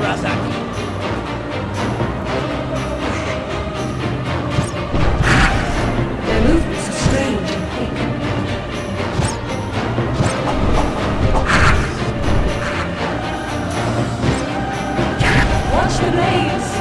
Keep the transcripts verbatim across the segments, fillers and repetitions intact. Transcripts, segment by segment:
Their movements are strange and quick. Watch the blades!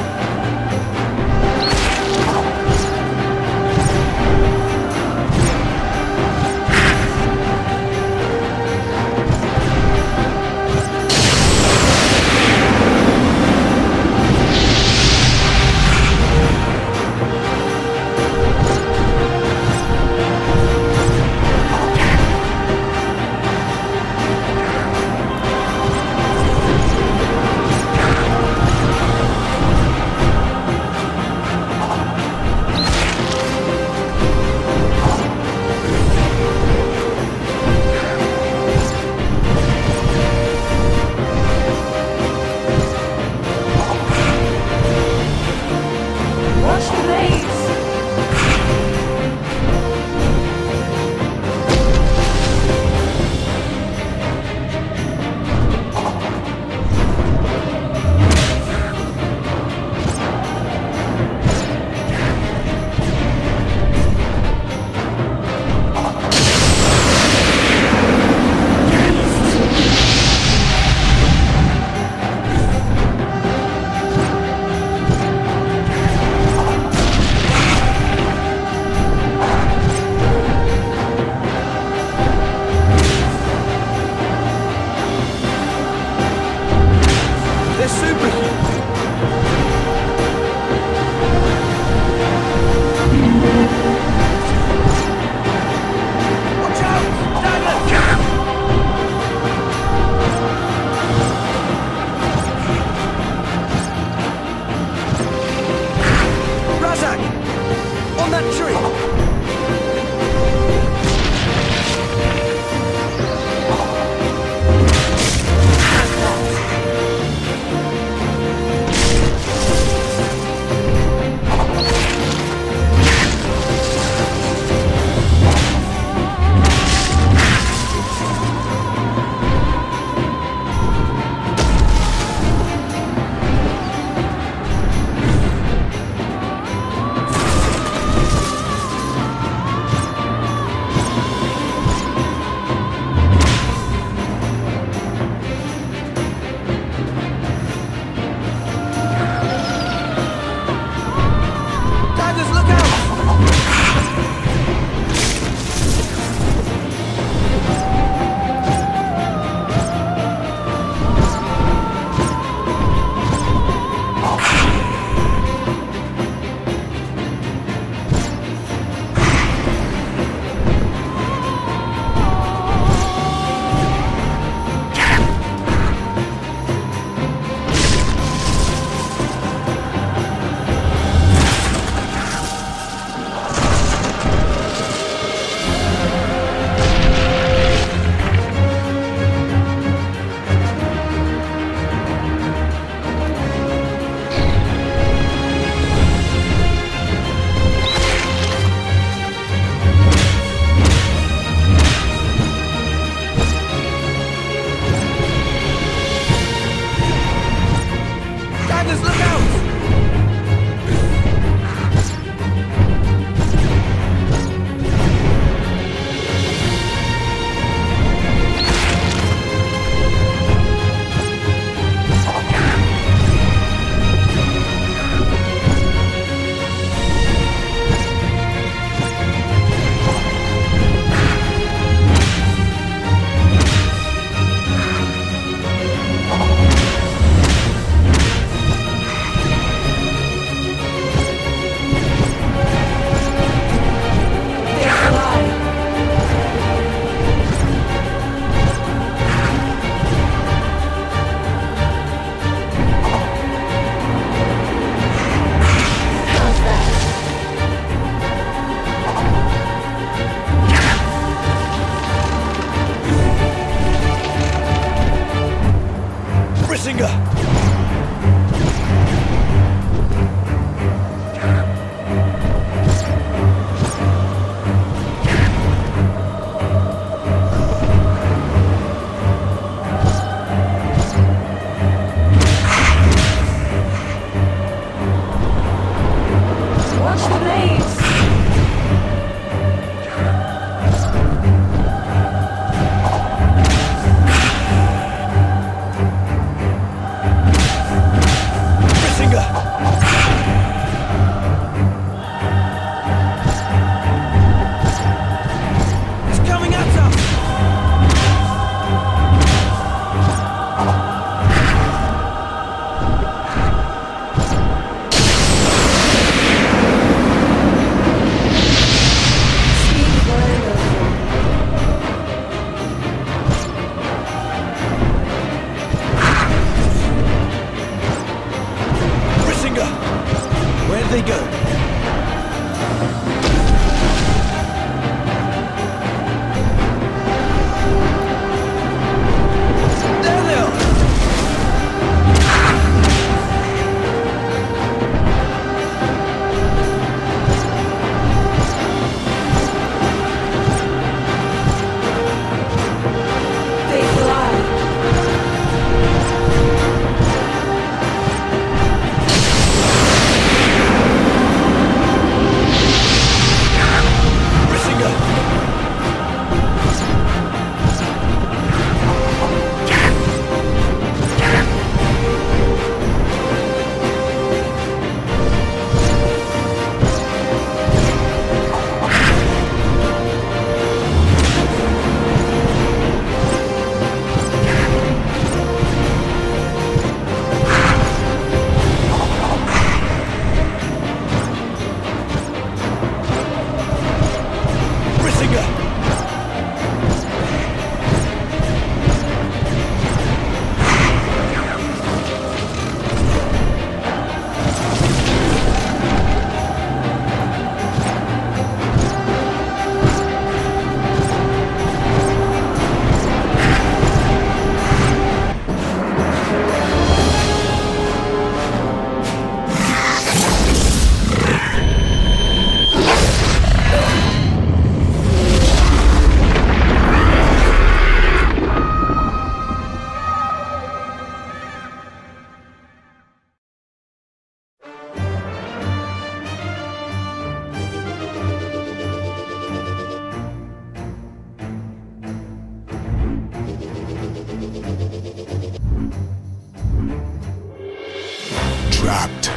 trapped.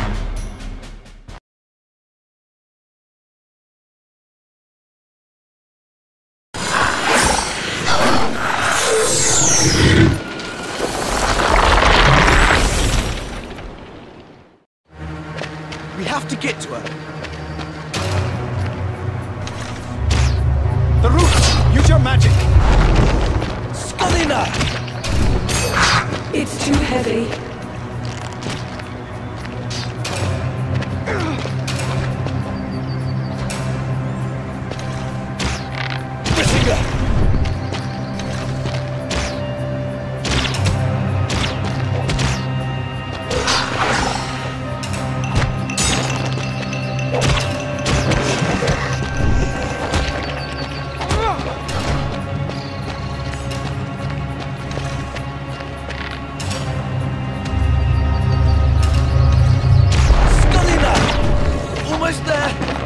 We have to get to her. The roots! Use your magic! Skulina! It's too heavy. Brisinga! Almost there!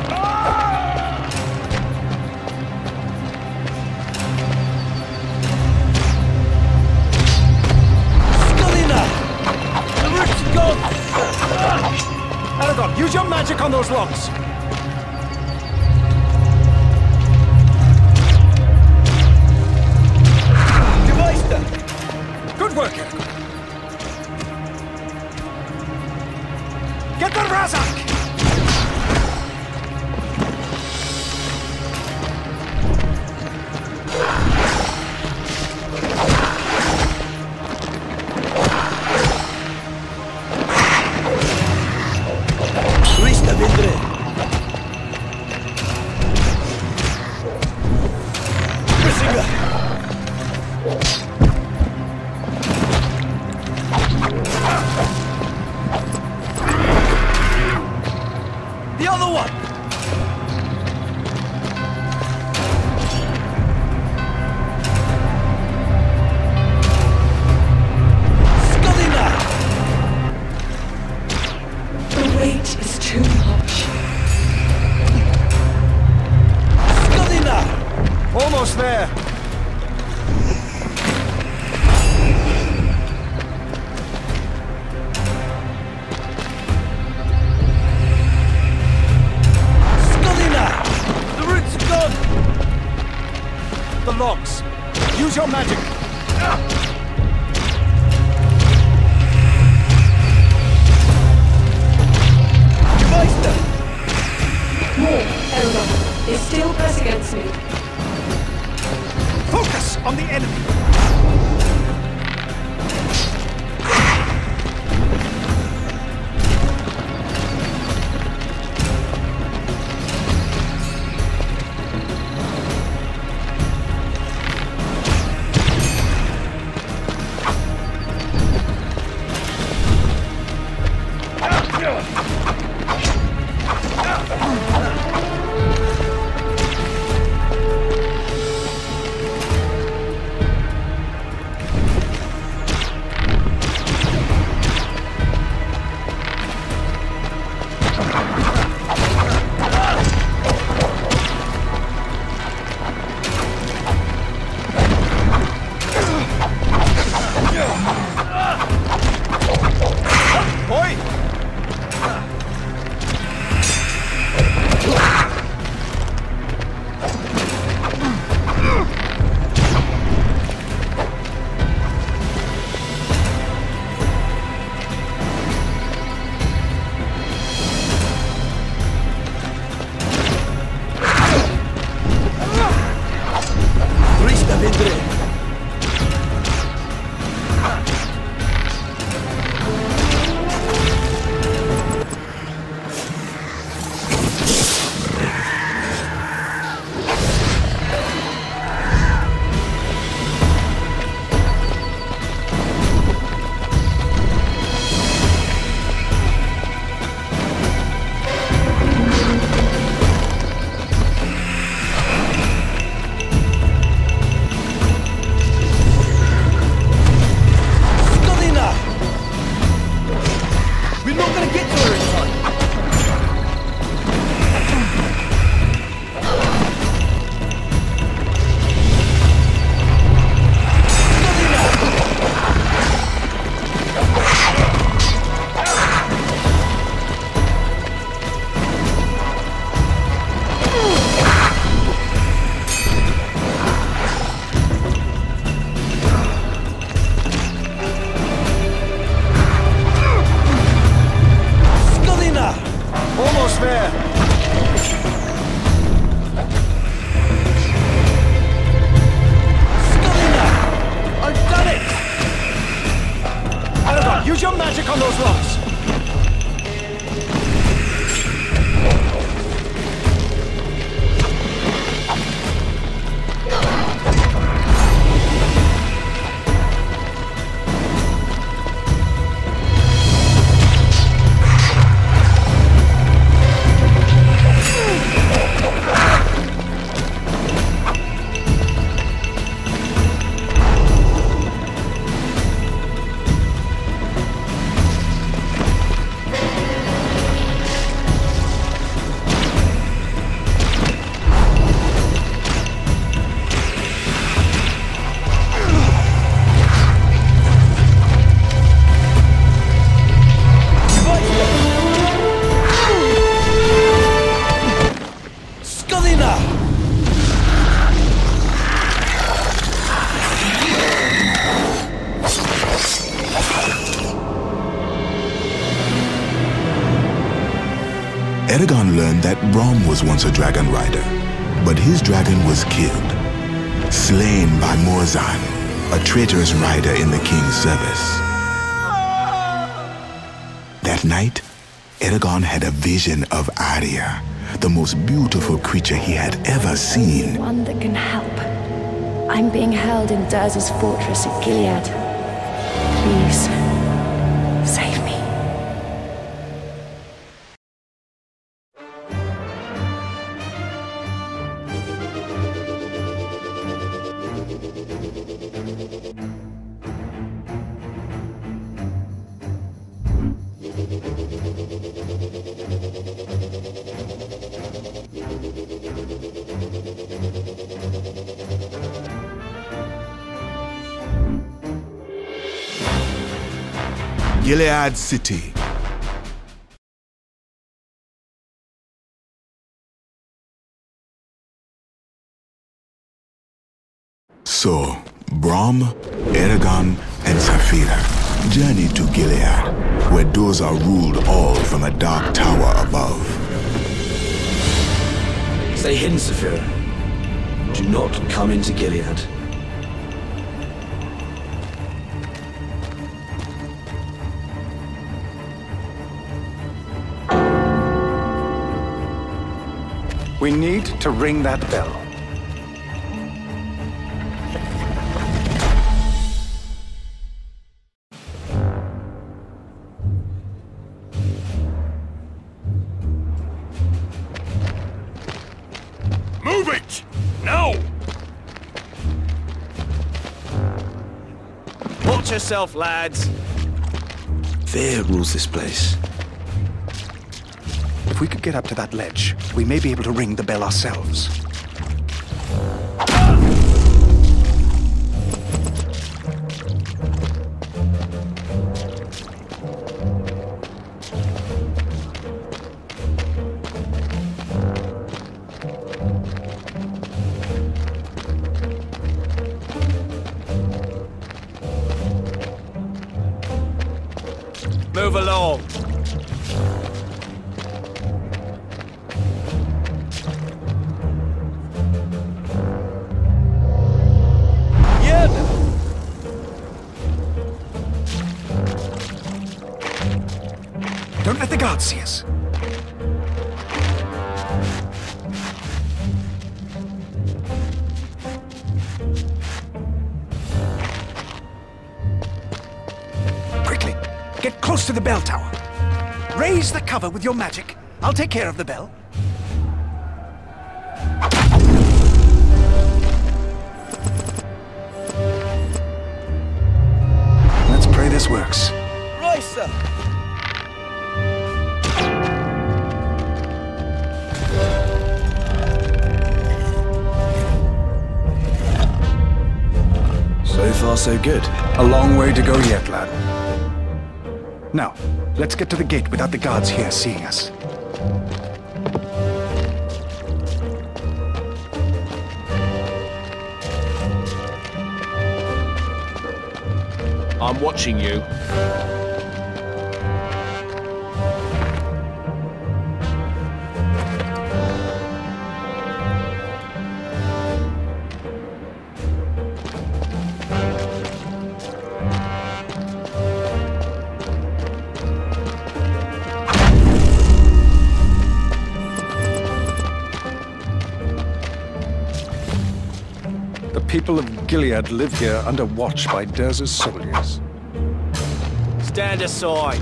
Skulina! The root's gone! Aragorn, use your magic on those logs! Devised them! Good work, Aragorn! Get the Razak! The other one! Skulina! The weight is too much. Skulina! Almost there. The logs. Use your magic. Device them. More, Elrond. They still press against me. Focus on the enemy. Oi! Use your magic on those rocks! Eragon learned that Braum was once a dragon rider, but his dragon was killed, slain by Morzan, a traitorous rider in the king's service. That night, Eragon had a vision of Arya, the most beautiful creature he had ever seen. One that can help. I'm being held in Durz's fortress at Gilead. Please, save me. Gilead City. So, Braum, Eragon, and Saphira journeyed to Gilead, where Doza ruled all from a dark tower above. Stay hidden, Saphira. Do not come into Gilead. We need to ring that bell. Move it! Now! Watch yourself, lads. Fear rules this place. If we could get up to that ledge, we may be able to ring the bell ourselves. Move along. Don't let the guards see us. Quickly, get close to the bell tower. Raise the cover with your magic. I'll take care of the bell. Let's pray this works. Right, sir. So far, so good. A long way to go yet, lad. Now, let's get to the gate without the guards here seeing us. I'm watching you. people of Gilead live here under watch by Durz's soldiers. Stand aside.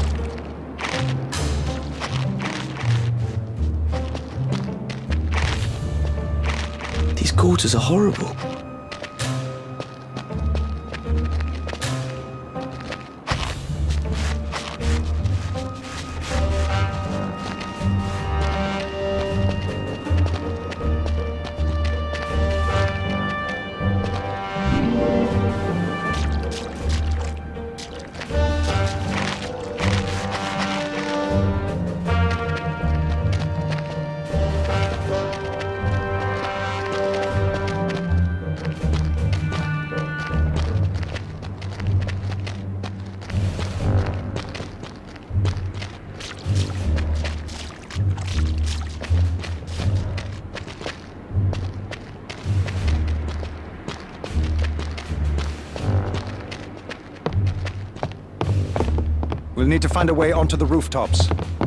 These quarters are horrible. We'll need to find a way onto the rooftops.